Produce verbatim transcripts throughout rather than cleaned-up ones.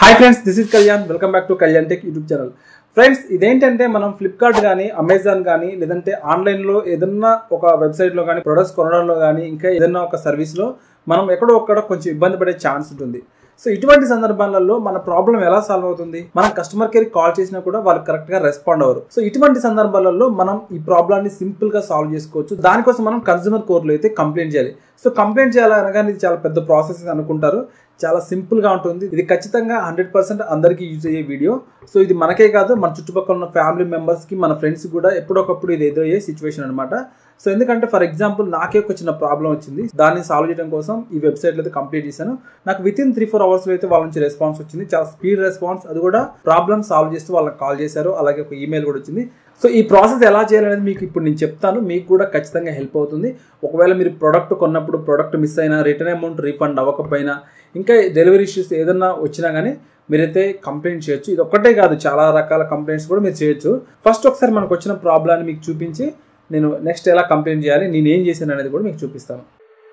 Hi friends, this is Kalyan. Welcome back to Kalyan tech YouTube channel. Friends, ఇదేంటంటే మనం Flipkart కానీ Amazon కానీ లేదంటే ఆన్లైన్లో ఏదన్నా ఒక వెబ్సైట్లో కానీ ప్రొడక్ట్స్ కొనడంలో కానీ ఇంకా ఏదన్నా ఒక సర్వీస్లో మనం ఎక్కడో ఒక్కడ కొంచెం ఇబ్బంది పడే ఛాన్స్ ఉంటుంది. సో ఇటువంటి సందర్భాలలో మన ప్రాబ్లం ఎలా సాల్వ్ అవుతుంది? మనం కస్టమర్ కేర్ కాల్ చేసినా కూడా వాళ్ళు కరెక్ట్గా రెస్పాండ్ అవ్వరు. సో ఇటువంటి సందర్భాలలో మనం ఈ ప్రాబ్లాన్ని సింపుల్గా సాల్వ్ చేసుకోవచ్చు. దానికోసం మనం కన్స్యూమర్ కోర్టులో అయితే కంప్లైంట్ చేయాలి. సో కంప్లైంట్ చేయాలనగానే ఇది చాలా పెద్ద ప్రాసెస్ అనుకుంటారు. చాలా సింపుల్గా ఉంటుంది. ఇది ఖచ్చితంగా హండ్రెడ్ పర్సెంట్ అందరికీ యూజ్ అయ్యే వీడియో. సో ఇది మనకే కాదు, మన చుట్టుపక్కల ఉన్న ఫ్యామిలీ మెంబర్స్కి, మన ఫ్రెండ్స్ కూడా ఎప్పుడొకప్పుడు ఇది ఎదురయ్యే సిచ్యువేషన్ అనమాట. సో ఎందుకంటే ఫర్ ఎగ్జాంపుల్ నాకే ఒక చిన్న ప్రాబ్లం వచ్చింది. దాన్ని సాల్వ్ చేయడం కోసం ఈ వెబ్సైట్లో అయితే కంప్లీట్ చేశాను. నాకు విత్ ఇన్ త్రీ ఫోర్ అవర్స్లో అయితే వాళ్ళ నుంచి రెస్పాన్స్ వచ్చింది. చాలా స్పీడ్ రెస్పాన్స్. అది కూడా ప్రాబ్లమ్ సాల్వ్ చేస్తూ వాళ్ళకి కాల్ చేశారు. అలాగే ఒక ఈమెయిల్ కూడా వచ్చింది. సో ఈ ప్రాసెస్ ఎలా చేయాలనేది మీకు ఇప్పుడు నేను చెప్తాను. మీకు కూడా ఖచ్చితంగా హెల్ప్ అవుతుంది. ఒకవేళ మీరు ప్రోడక్ట్ కొన్నప్పుడు ప్రోడక్ట్ మిస్ అయినా, రిటర్న్ అమౌంట్ రీఫండ్ అవ్వకపోయినా, ఇంకా డెలివరీ ఇష్యూస్ ఏదన్నా వచ్చినా కానీ మీరైతే కంప్లైంట్ చేయొచ్చు. ఇది ఒక్కటే కాదు, చాలా రకాల కంప్లైంట్స్ కూడా మీరు చేయొచ్చు. ఫస్ట్ ఒకసారి మనకు వచ్చిన ప్రాబ్లాన్ని మీకు చూపించి నేను నెక్స్ట్ ఎలా కంప్లైంట్ చేయాలి, నేను ఏం చేశాను అనేది కూడా మీకు చూపిస్తాను.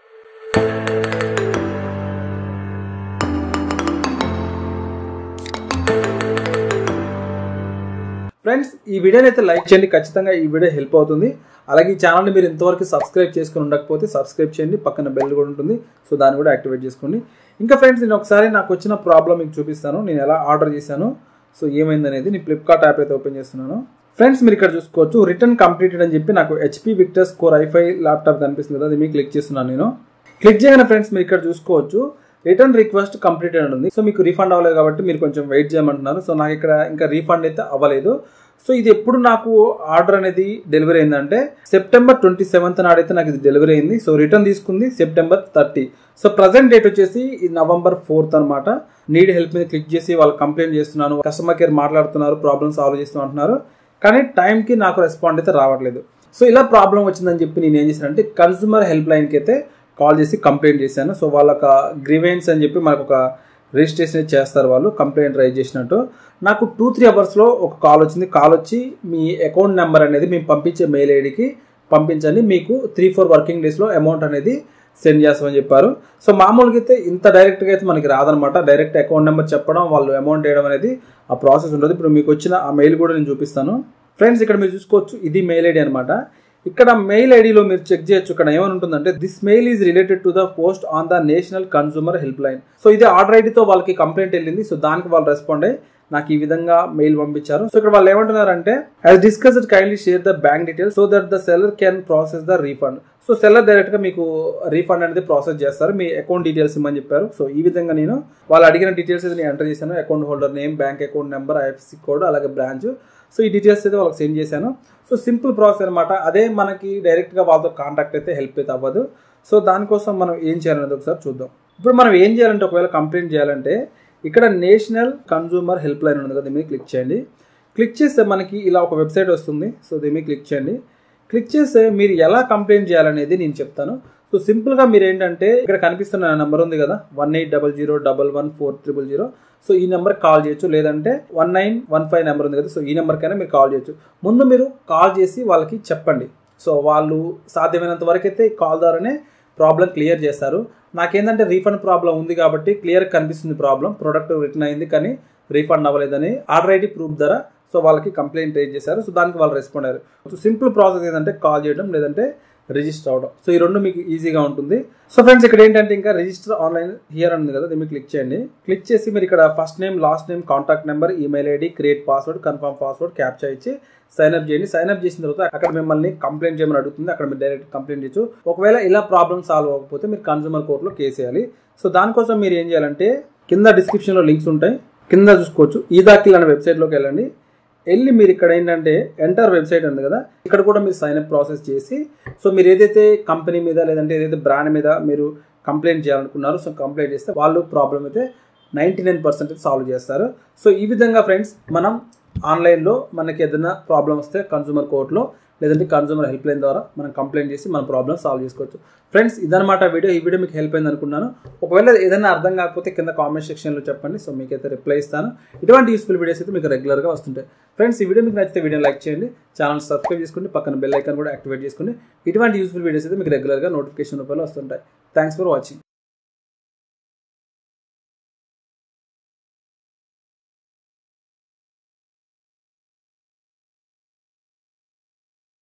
ఫ్రెండ్స్, ఈ వీడియోని అయితే లైక్ చేయండి. ఖచ్చితంగా ఈ వీడియో హెల్ప్ అవుతుంది. అలాగే ఈ ఛానల్ని మీరు ఇంతవరకు సబ్స్క్రైబ్ చేసుకుని ఉండకపోతే సబ్స్క్రైబ్ చేయండి. పక్కన బెల్ కూడా ఉంటుంది. సో దాన్ని కూడా యాక్టివేట్ చేసుకోండి. ఇంకా ఫ్రెండ్స్, నేను ఒకసారి నాకు వచ్చిన ప్రాబ్లం మీకు చూపిస్తాను. నేను ఎలా ఆర్డర్ చేశాను, సో ఏమైంది అనేది. నేను ఫ్లిప్కార్ట్ యాప్ అయితే ఓపెన్ చేస్తున్నాను. ఫ్రెండ్స్, మీరు ఇక్కడ చూసుకోవచ్చు రిటర్న్ కంప్లీటెడ్ అని చెప్పి నాకు HP Victus core i five laptop కనిపిస్తుంది కదా, అది మీకు క్లిక్ చేస్తున్నాను. నేను క్లిక్ చేయగానే ఫ్రెండ్స్ మీరు ఇక్కడ చూసుకోవచ్చు రిటర్న్ రిక్వెస్ట్ కంప్లీటెడ్ అని ఉంది. సో మీకు రీఫండ్ అవ్వలేదు కాబట్టి మీరు కొంచెం వెయిట్ చేయమంటున్నారు. సో నాకు ఇక్కడ ఇంకా రీఫండ్ అయితే అవ్వలేదు. సో ఇది ఎప్పుడు నాకు ఆర్డర్ అనేది డెలివరీ అయిందంటే సెప్టెంబర్ ట్వంటీ సెవెంత్ నాడైతే నాకు ఇది డెలివరీ అయింది. సో రిటర్న్ తీసుకుంది September thirty. So present date వచ్చేసి నవంబర్ ఫోర్త్ అనమాట. నీడ్ హెల్ప్ మీద క్లిక్ చేసి వాళ్ళు కంప్లైంట్ చేస్తున్నాను, కస్టమర్ కేర్ మాట్లాడుతున్నారు, ప్రాబ్లమ్ సాల్వ్ చేస్తూ అంటున్నారు. కానీ టైంకి నాకు రెస్పాండ్ అయితే రావట్లేదు. సో ఇలా ప్రాబ్లం వచ్చిందని చెప్పి నేను ఏం చేశానంటే కన్స్యూమర్ హెల్ప్ లైన్కి అయితే కాల్ చేసి కంప్లైంట్ చేశాను. సో వాళ్ళొక గ్రీవెన్స్ అని చెప్పి మనకు ఒక రిజిస్ట్రేషన్ చేస్తారు వాళ్ళు, కంప్లైంట్ రైజ్ చేసినట్టు. నాకు టూ త్రీ అవర్స్లో ఒక కాల్ వచ్చింది. కాల్ వచ్చి మీ అకౌంట్ నెంబర్ అనేది మేము పంపించే మెయిల్ ఐడికి పంపించండి, మీకు త్రీ ఫోర్ వర్కింగ్ డేస్లో అమౌంట్ అనేది సెండ్ చేస్తామని చెప్పారు. సో మామూలుగా అయితే ఇంత డైరెక్ట్గా అయితే మనకి రాదనమాట. డైరెక్ట్ అకౌంట్ నెంబర్ చెప్పడం, వాళ్ళు అమౌంట్ వేయడం అనేది ఆ ప్రాసెస్ ఉండదు. ఇప్పుడు మీకు వచ్చిన ఆ మెయిల్ కూడా నేను చూపిస్తాను. ఫ్రెండ్స్, ఇక్కడ మీరు చూసుకోవచ్చు ఇది మెయిల్ ఐడి అనమాట. ఇక్కడ మెయిల్ ఐడిలో మీరు చెక్ చేయొచ్చు. ఇక్కడ ఏమని ఉంటుందంటే this mail is related to the post on the national consumer help line. So ఇది ఆర్డర్ ఐడితో వాళ్ళకి కంప్లైంట్ వెళ్ళింది. సో దానికి వాళ్ళు రెస్పాండ్ అయ్యి నాకు ఈ విధంగా మెయిల్ పంపించారు. సో ఇక్కడ వాళ్ళు ఏమంటున్నారంటే as discussed kindly share the bank details so that the seller can process the refund. So seller direct గా మీకు రీఫండ్ అనేది ప్రాసెస్ చేస్తారు. మీ అకౌంట్ డీటెయిల్స్ ఇవ్వమని చెప్పారు. సో ఈ విధంగా నేను వాళ్ళు అడిగిన డీటెయిల్స్ అయితే నేను ఎంటర్ చేశాను. Account holder name, bank account number, IFSC code, అలాగే బ్రాంచ్. సో ఈ డీటెయిల్స్ అయితే వాళ్ళకి సెండ్ చేశాను. సో సింపుల్ ప్రాసెస్ అనమాట. అదే మనకి డైరెక్ట్గా వాళ్ళతో కాంటాక్ట్ అయితే హెల్ప్ అయితే అవ్వదు. సో దానికోసం మనం ఏం చేయాలనేది ఒకసారి చూద్దాం. ఇప్పుడు మనం ఏం చేయాలంటే ఒకవేళ కంప్లైంట్ చేయాలంటే ఇక్కడ నేషనల్ కన్స్యూమర్ హెల్ప్ లైన్ ఉంది కదా, దీని మీద క్లిక్ చేయండి. క్లిక్ చేస్తే మనకి ఇలా ఒక వెబ్సైట్ వస్తుంది. సో దీని మీద క్లిక్ చేయండి. క్లిక్ చేస్తే మీరు ఎలా కంప్లైంట్ చేయాలనేది నేను చెప్తాను. సో సింపుల్గా మీరు ఏంటంటే ఇక్కడ కనిపిస్తున్న నెంబర్ ఉంది కదా, one eight double zero double one four triple zero. So ఈ నెంబర్కి కాల్ చేయొచ్చు, లేదంటే one nine one five number ఉంది కదా, సో ఈ నెంబర్కైనా మీరు కాల్ చేయొచ్చు. ముందు మీరు కాల్ చేసి వాళ్ళకి చెప్పండి. సో వాళ్ళు సాధ్యమైనంత వరకు అయితే కాల్ ద్వారానే ప్రాబ్లం క్లియర్ చేస్తారు. నాకేంటంటే రీఫండ్ ప్రాబ్లం ఉంది కాబట్టి క్లియర్ కనిపిస్తుంది ప్రాబ్లం. ప్రోడక్ట్ రిటర్న్ అయింది కానీ రీఫండ్ అవ్వలేదని ఆర్డర్ ఐడి ప్రూఫ్ ద్వారా సో వాళ్ళకి కంప్లైంట్ రేజ్ చేశారు. సో దానికి వాళ్ళు రెస్పాండ్ అయ్యారు. సో సింపుల్ ప్రాసెస్ ఏంటంటే కాల్ చేయడం, లేదంటే రిజిస్టర్ అవడం. సో ఈ రెండు మీకు ఈజీగా ఉంటుంది. సో ఫ్రెండ్స్, ఇక్కడ ఏంటంటే ఇంకా రిజిస్టర్ ఆన్లైన్ హియర్ ఉంది కదా, దీన్ని క్లిక్ చేయండి. క్లిక్ చేసి మీరు ఇక్కడ first name, last name, contact number, email ID, create password, confirm password, captcha ఇచ్చి సైన్ అప్ చేయండి. సైన్ అప్ చేసిన తర్వాత అక్కడ మిమ్మల్ని కంప్లైంట్ చేయమని అడుగుతుంది. అక్కడ మీరు డైరెక్ట్ కంప్లైంట్ చేయొచ్చు. ఒకవేళ ఇలా ప్రాబ్లమ్ సాల్వ్ అవ్వకపోతే మీరు కన్స్యూమర్ కోర్టులో కేసు వేయాలి. సో దానికోసం మీరు ఏం చేయాలంటే కింద డిస్క్రిప్షన్లో లింక్స్ ఉంటాయి, కింద చూసుకోవచ్చు. ఈ దాఖిల్ అనే వెబ్సైట్లోకి వెళ్ళండి. వెళ్ళి మీరు ఇక్కడ ఏంటంటే ఎంటర్ వెబ్సైట్ ఉంది కదా, ఇక్కడ కూడా మీరు సైన్ అప్ ప్రాసెస్ చేసి సో మీరు ఏదైతే కంపెనీ మీద లేదంటే ఏదైతే బ్రాండ్ మీద మీరు కంప్లైంట్ చేయాలనుకున్నారో సో కంప్లైంట్ చేస్తే వాళ్ళు ప్రాబ్లం అయితే నైంటీ నైన్ పర్సెంట్ సాల్వ్ చేస్తారు. సో ఈ విధంగా ఫ్రెండ్స్ మనం ఆన్లైన్లో మనకి ఏదైనా ప్రాబ్లం వస్తే కన్స్యూమర్ కోర్టులో లేదంటే కన్స్యూమర్ హెల్ప్ లైన్ ద్వారా మనం కంప్లైంట్ చేసి మన ప్రాబ్లమ్ సాల్వ్ చేసుకోవచ్చు. ఫ్రెండ్స్, ఇదనమాట వీడియో. ఈ వీడియో మీకు హెల్ప్ అయింది అనుకున్నాను. ఒకవేళ ఏదైనా అర్థం కాకపోతే కింద కామెంట్ సెక్షన్లో చెప్పండి. సో మీకైతే రిప్లై ఇస్తాను. ఇటువంటి యూస్ఫుల్ వీడియోస్ అయితే మీకు రెగ్యులర్గా వస్తుంటాయి. ఫ్రెండ్స్, ఈ వీడియో మీకు నచ్చితే వీడియో లైక్ చేయండి, ఛానల్ సబ్స్క్రైబ్ చేసుకోండి, పక్కన బెల్ ఐకాన్ కూడా యాక్టివేట్ చేసుకోండి. ఇటువంటి యూస్ఫుల్ వీడియోస్ అయితే మీకు రెగ్యులర్గా నోటిఫికేషన్ రూపంలో వస్తుంటాయి. Thanks for watching.